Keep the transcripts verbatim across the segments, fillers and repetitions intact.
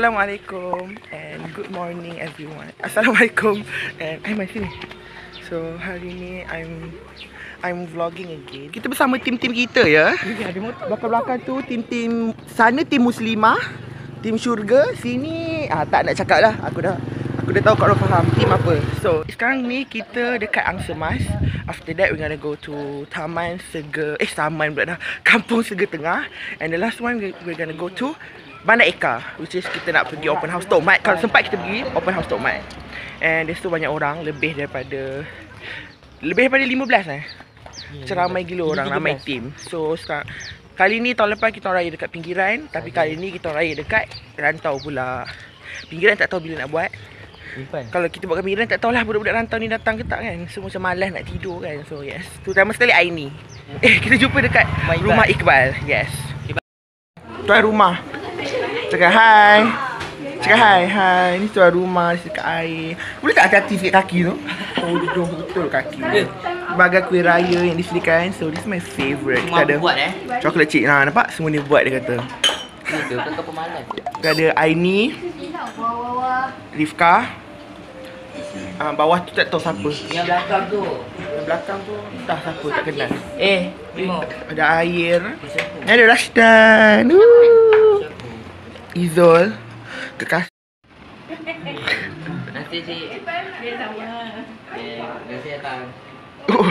Assalamualaikum and good morning everyone. Assalamualaikum and I'm sini. So hari ni I'm I'm vlogging again. Kita bersama tim-tim kita ya. Belakang-belakang tu tim-tim, sana tim Muslimah, tim syurga, sini ah tak nak cakap lah. Aku dah aku dah tahu kau orang faham tim apa. So sekarang ni kita dekat Angsa Mas. After that we're gonna go to Taman Sega, eh Taman pula dah, Kampung Sega Tengah. And the last one we're gonna go to Banda Eka, which is kita nak pergi open house Tok Mat. Kalau sempat kita pergi open house Tok Mat. And there's tu banyak orang, lebih daripada Lebih daripada lima belas eh. Macam ramai gila orang, ramai tim. So sekarang, kali ni tahun lepas kita raya dekat pinggiran, tapi kali ni kita raya dekat rantau pula. Pinggiran tak tahu bila nak buat. Kalau kita buat kat pinggiran tak tahulah budak-budak rantau ni datang ke tak kan. Semua macam malas nak tidur kan. So yes, terutama sekali Aini. Eh kita jumpa dekat rumah Iqbal. Yes, tuan rumah. Cakap hai. Cakap hai, hai. Ni tuan rumah dekat air. Boleh tak hati-hati sikit kaki tu? Oh, jom betul kaki. Sebagai kuih raya yang disediakan. So, this is my favourite. Kita ada buat, eh? Chocolate chip. Nah, nampak? Semua ni buat dia kata. Itu kan kau pemalas. Kita ada Aini, Rifka. Ah, bawah tu tak tahu siapa. Yang belakang tu. Yang belakang tu entah siapa, tak kenal. Eh, eh ada air. Ni ada Rashdan. Woo. Izol. Kekasih. Nanti si dia sama. Eh, nanti datang. Oh.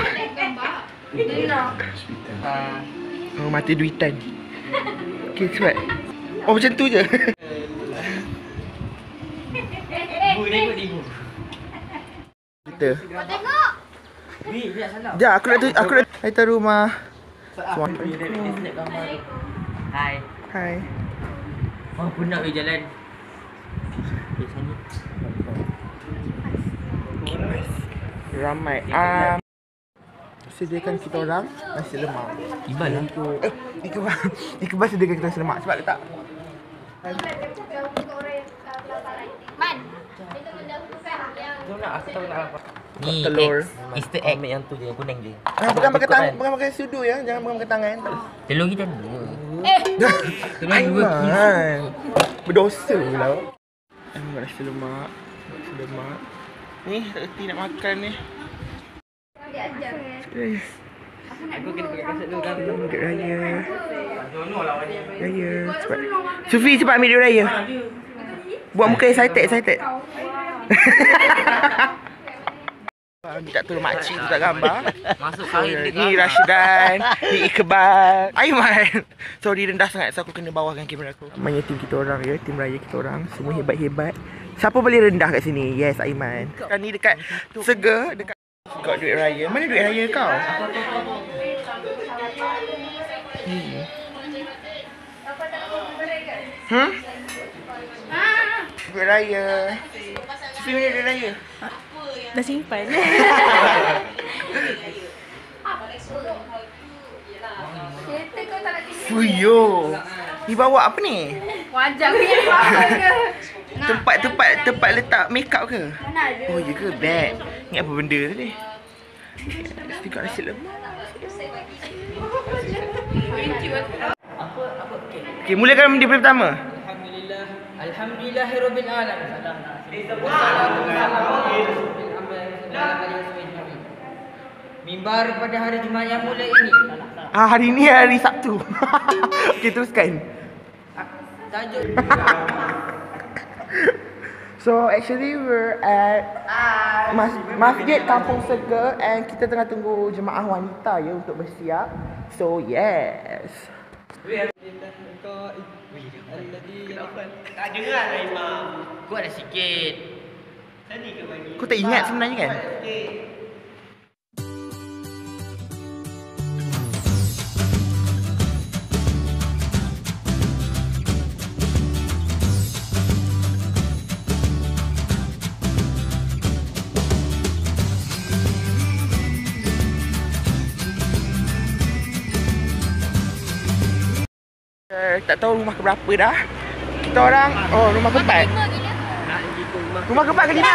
Ah, oh, mati duitan. Okey, cepat. Oh, macam tu je. ibu ni ikut ibu. Kita. Kau tengok. Bi, dia salah. Jap, aku nak tu, aku nak hai tuan rumah. Hai. Hai. Oh, penat weh jalan. Di sini. Ramai. Ah, sediakan kita orang nasi lemak. Iban lah. Eh, Iqbal. Iqbal sediakan kita nasi lemak. Sebab letak. Man, kita mendahulukan yang Jom nak, aku tahu nak apa. Ni telur. Easter egg yang tu je, kuning je. Ah, pegang pakai tangan, pegang pakai sudu ya. Jangan pegang pakai tangan. Telur kita dua. Eh, Telur dua. Aiman. Berdosa pula. Eh, nasi lemak. Nasi lemak. Ni, tak reti nak makan ni. dia ajar. Eh, Aku kena pakai kaset dulu kan. Duit raya. Raya. Cepat. Sufi, cepat ambil duit raya. Buat muka excited, excited. Tak tahu makcik tu tak gambar. Masuk So, kain dia. ni Rashdan, ni Iqbal, Aiman. Sorry rendah sangat, so aku kena bawahkan kamera aku. Namanya tim kita orang ya, tim raya kita orang. Semua hebat-hebat. Siapa boleh rendah kat sini? Yes, Aiman. Sekarang ni dekat Sega, dekat got duit raya. Mana duit raya kau? Hmm. Hmm? Duit raya. Sufi mana duit raya? Dah simpan. Fuyo. Ni bawa apa ni? Wajah punya apa ke? Tempat-tempat tempat letak makeup ke? Mana ada? Oh, ya ke? Bag. Ni apa benda tadi? Mesti kat nasi lemak. Apa apa okey. Okey, mulakan dia pertama. Alhamdulillah. Alhamdulillahirabbil alamin. Wassalatu wassalamu mimbar pada hari Jumaat yang mulia ini. Ah, hari ni hari Sabtu. Okey, teruskan. Tajuk So actually we're at Mas Masjid Kampung Sega and kita tengah tunggu jemaah wanita ya untuk bersiap. So yes. tak dengar lah imam. Kuat dah sikit. Kau tak ingat sebenarnya kan? Tak tahu rumah keberapa dah. Kita orang, oh rumah keempat. Rumah keempat kelima.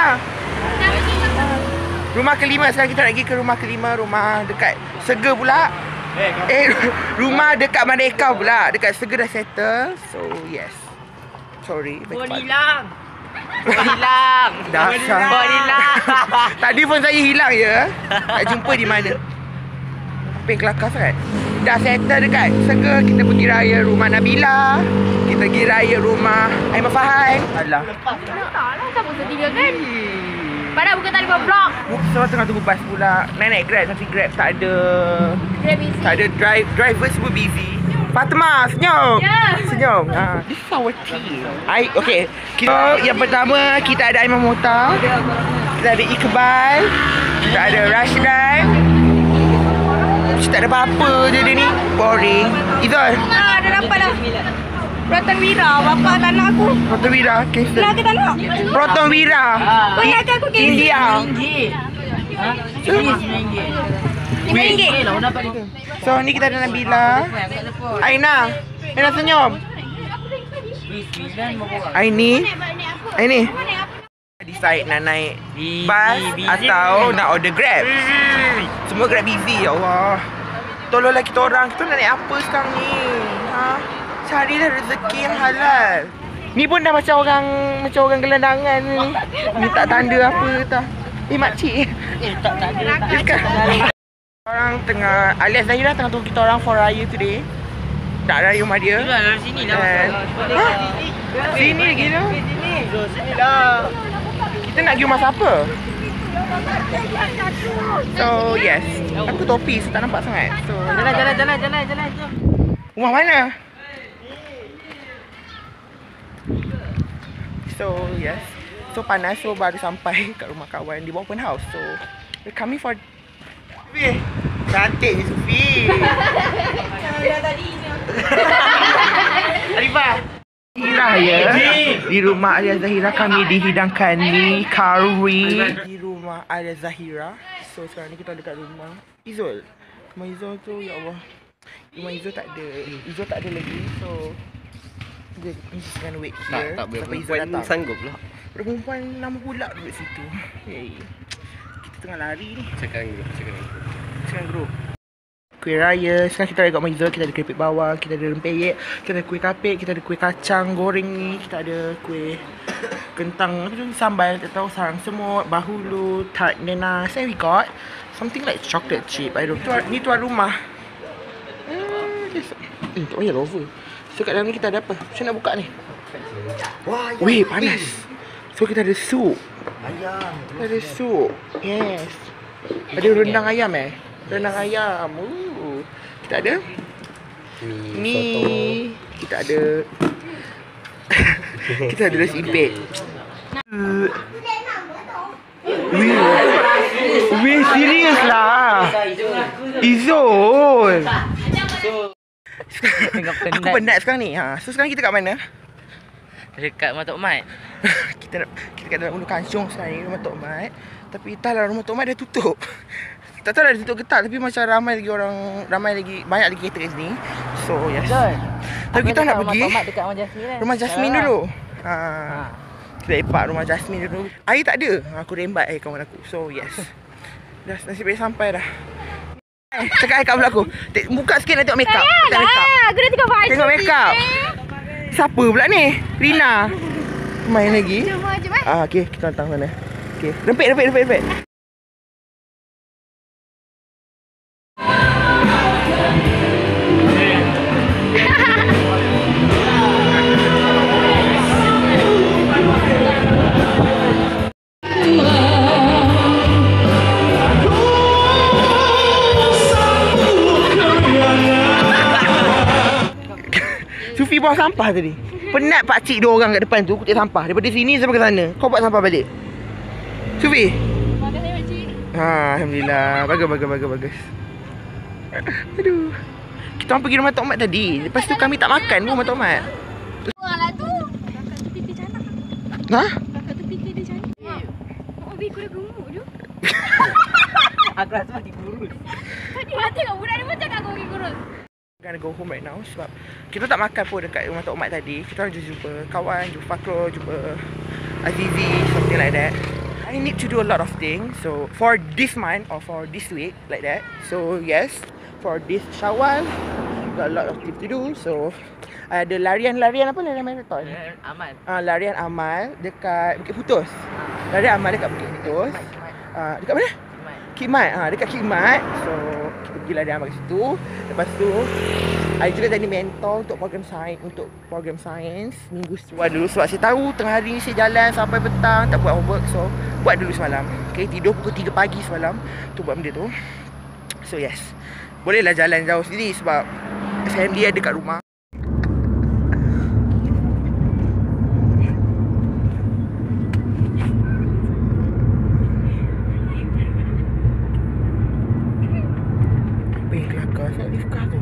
Rumah kelima, sekarang kita nak pergi ke rumah kelima. Rumah dekat Sega pula. Eh, rumah dekat Banda Eka pula. Dekat Sega dah settle. So yes. Sorry. Phone hilang. Phone hilang. Dasar. Phone hilang. Tadi phone saya hilang ya. Tak jumpa di mana. Apa yang kelakar sangat. Dah settle dekat Sega. Kita pergi raya rumah Nabila. Kita pergi raya rumah Aiman Fahan. Alah. Tak lah, siapa setiga kan? Padahal bukan tadi buat vlog. Sebab tengah tunggu bas pula. Naik-naik Grab tapi Grab tak ada. Grab busy. Tak ada drive, driver semua busy. Fatima, senyum. Ya. Senyum. Ha, this is our team. I, okay. Kita, yang pertama, kita ada Aiman Mota. Kita ada Iqbal. Kita ada Rashdan. Mesti tak ada apa-apa je dia ni. Boring. Izul. Ah, dah dapat dah. Proton Wira, bapa anak aku. Proton Wira. Cancel. Nak ke tak nak? Proton Wira. Kau ingatkan aku cancel? India. Ringgit. Ha? Ini ringgit. lima ringgit. Eh, lah dapat itu. So, ni kita ada Nabila. Aina. Aina senyum. Aini. Aini. Decide nak naik bas atau nak order Grab. Semua Grab busy, ya Allah. Tolonglah kita orang. Kita nak naik apa sekarang ni? Ha? Carilah rezeki yang halal. Ni pun dah macam orang macam orang gelandangan ni. Minta tanda apa tak. Eh makcik. Eh, tak tak ada. Dekat. Orang tengah alias Zahira tengah tunggu kita orang for raya today. Tak raya rumah dia. Itulah dari sini lah. And, ha? Sini lagi tu. Sini lah. Kita nak pergi rumah siapa? So yes. Aku topi so tak nampak sangat. So Jalan jalan jalan jalan jalan. rumah mana? So yes. So panas, so baru sampai kat rumah kawan di bawah open house. So we're coming for Sufi. Cantik ni Sufi. Dah tadi. Arifah. Zahira ya. Di rumah Alia Zahira kami dihidangkan mi curry. Di rumah Alia Zahira. So sekarang ni kita dekat rumah Izul. Rumah Izul tu ya Allah. Rumah Izul tak ada. Izul tak ada lagi. So dia just gonna wait here. Tak, tak sampai Izul datang. sanggup lah. Perempuan nama pula duduk situ. Hey. Kita tengah lari ni. Cakap grup, cakap grup. Sekarang grup. Kuih raya. Sekarang kita ada kat Maizul. Kita ada keripik bawang. Kita ada rempeyek. Kita ada kuih kapik. Kita ada kuih kacang goreng ni. Kita ada kuih kentang. Apa tu? Sambal. Tak tahu. Sarang semut. Bahulu. Tart nanas. And we got something like chocolate chip. I don't know. Ni tuan rumah. Hmm, yes. Eh, tak payah over. So kat dalam ni kita ada apa? Macam nak buka ni? Wah, Weh, panas. So kita ada sup. ayam. Kita ada sup. Yes. Ada rendang ayam eh. Rendang ayam. Ooh. Kita ada Mi, soto. mi. Kita ada kita ada nasi impit. Weh. Weh, serius lah. Izul. Aku penat sekarang ni. Ha, so sekarang kita kat mana? Dekat Matok Mat. kita nak kita kat dalam Ulu Kancung sekarang ni, rumah Tok Mat. Tapi entahlah rumah Tok Mat dah tutup. Tak tahu dah dia tutup ke tak, tapi macam ramai lagi orang, ramai lagi, banyak lagi kereta kat sini. So yes. Tapi kita nak pergi Matok Mat dekat rumah Jasmine kan. rumah Jasmine dulu. Ha. Kita lepak rumah Jasmine dulu. Air tak ada. Aku rembat air kawan aku. So yes. Dah nasib baik sampai dah. Eh, cakap air kat belah aku. Tek- Buka sikit nak tengok make up. Tengok make up. Aku dah tengok baju. Tengok make up. Siapa pula ni? Rina. Main lagi. Jom, jom eh. Ah, okey, kita datang sana. Okey. Rempit, rempit, rempit, rempit. Sufi buang sampah tadi. Penat pakcik dua orang kat depan tu kutip sampah. Daripada sini sampai ke sana. Kau buat sampah balik. Sufi. Makasih pakcik. Ha, alhamdulillah. Bagus, bagus, bagus, bagus. Aduh. Kita orang pergi rumah Tok Mat tadi. Lepas tu kami tak makan pun rumah Tok Mat. Orang lah tu. Kakak tu pipi cantik. Ha? Kakak tu pipi dia cantik. Oh, Bi, aku dah gemuk je. Aku rasa mati kurus. Tadi mati kat budak ni macam kat aku pergi kurus. Gonna go home right now sebab kita tak makan pun dekat rumah Tok Mat tadi. Kita orang just jumpa kawan, jumpa Fakro, jumpa Azizi, something like that. I need to do a lot of things. So for this month or for this week like that. So yes, for this Shawwal, got a lot of things to do. So Ada larian-larian apa? Larian marathon. Dan aman. Ah, larian amal dekat Bukit Putus. Larian amal dekat Bukit Putus. Ah, dekat mana? Kimat. Ah, dekat Kimat. So, kita pergi larian amal kat situ. Lepas tu, ada juga tadi mentor untuk program sains, untuk program sains minggu buat dulu sebab saya tahu tengah hari ni saya jalan sampai petang tak buat homework, so buat dulu semalam. Okay, tidur pukul tiga pagi semalam tu buat benda tu. So yes, bolehlah jalan jauh sendiri sebab family ada kat rumah. Apa yang kelakar sangat Rifkah tu?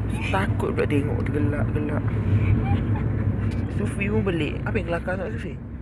Takut pula tengok dia gelak-gelak. Sufi pun belik. Apa yang kelakar sangat Sufi?